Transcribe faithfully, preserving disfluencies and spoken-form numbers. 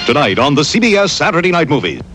Tonight on the C B S Saturday Night Movies.